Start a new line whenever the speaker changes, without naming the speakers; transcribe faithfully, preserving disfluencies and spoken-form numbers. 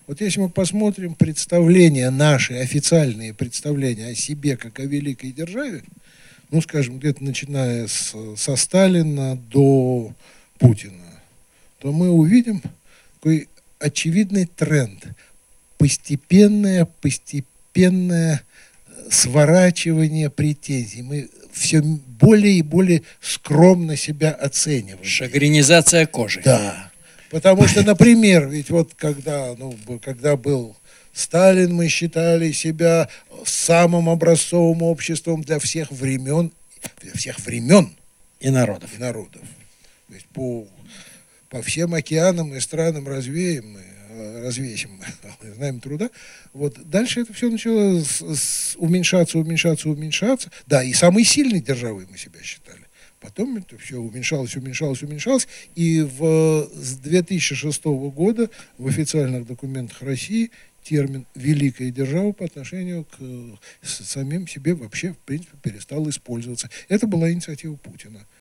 Вот если мы посмотрим представления наши, официальные представления о себе как о великой державе, ну, скажем, где-то начиная с, со Сталина до Путина, то мы увидим такой очевидный тренд. Постепенное, постепенное сворачивание претензий. Мы все более и более скромно себя оцениваем.
Шагренизация кожи.
Да. Потому что, например, ведь вот когда, ну, когда был Сталин, мы считали себя самым образцовым обществом для всех времен, для всех времен
и народов.
И народов. То есть по, по всем океанам и странам развеем мы, развесим мы знаем труда. Вот дальше это все начало с, с уменьшаться, уменьшаться, уменьшаться. Да, и самой сильной державой мы себя считали. Потом это все уменьшалось, уменьшалось, уменьшалось. И в, с две тысячи шестого года в официальных документах России термин «великая держава» по отношению к самим себе вообще, в принципе, перестал использоваться. Это была инициатива Путина.